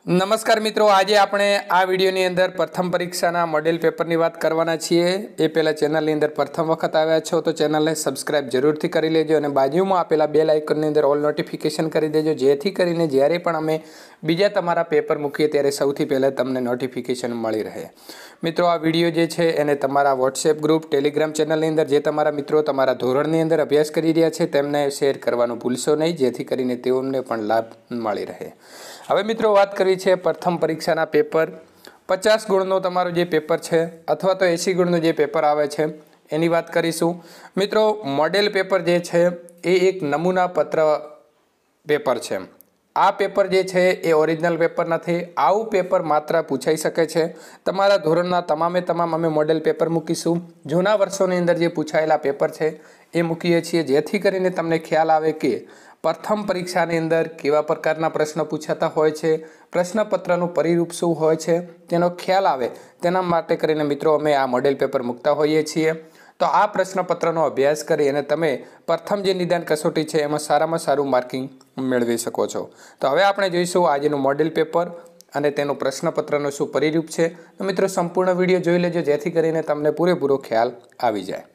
नमस्कार मित्रों, आज આપણે આ વિડિયોની અંદર પ્રથમ પરીક્ષાના મોડેલ પેપરની વાત કરવાના છીએ। એ પહેલા ચેનલની અંદર પ્રથમ વખત આવ્યા છો તો ચેનલને સબસ્ક્રાઇબ જરૂરથી કરી લેજો અને બાજુમાં આપેલા બેલ આઇકનની અંદર ઓલ નોટિફિકેશન કરી દેજો, જેથી કરીને જ્યારે પણ અમે બીજા તમારા પેપર મૂકીએ ત્યારે સૌથી પહેલા તમને નોટિફિકેશન મળી રહે। મિત્રો, આ વિડિયો જે છે એને તમારા વોટ્સએપ ગ્રુપ, ટેલિગ્રામ ચેનલની અંદર જે તમારા મિત્રો તમારા ધોરણની અંદર અભ્યાસ કરી રહ્યા છે તેમને શેર કરવાનું ભૂલશો નહીં, જેથી કરીને તેઓને પણ લાભ મળી રહે। હવે મિત્રો, વાત કરવી છે પ્રથમ પરીક્ષાના પેપર 50 ગુણનો તમારો જે પેપર છે અથવા તો 80 ગુણનું જે પેપર આવે છે એની વાત કરીશું। મિત્રો, મોડેલ પેપર જે છે એ એક નમૂના પત્ર પેપર છે। આ પેપર જે છે એ ઓરિજિનલ પેપર નથી। આવું પેપર માત્ર પૂછાઈ શકે છે। તમારા ધોરણના તમામે તમામ અમે મોડેલ પેપર મૂકીશું। જૂના વર્ષોની અંદર જે પૂછાયેલા પેપર છે એ મૂકીએ છીએ, જેથી કરીને તમને ખ્યાલ આવે કે પ્રથમ પરીક્ષાની અંદર કેવા પ્રકારના પ્રશ્ન પૂછાતા હોય છે, પ્રશ્નપત્રનું પરિરૂપ શું હોય છે તેનો ખ્યાલ આવે, તેના માટે કરીને મિત્રો અમે આ મોડેલ પેપર મૂકતા હોઈએ છીએ। તો આ પ્રશ્નપત્રનો અભ્યાસ કરી અને તમે પ્રથમ જે નિદાન કસોટી છે એમાં સારામાં સારું માર્કિંગ મેળવી શકો છો। તો હવે આપણે જોઈશું આજનું મોડેલ પેપર અને તેનું પ્રશ્નપત્રનું શું પરિરૂપ છે। તો મિત્રો, સંપૂર્ણ વિડીયો જોઈ લેજો, જેથી કરીને તમને પૂરેપૂરો ખ્યાલ આવી જાય।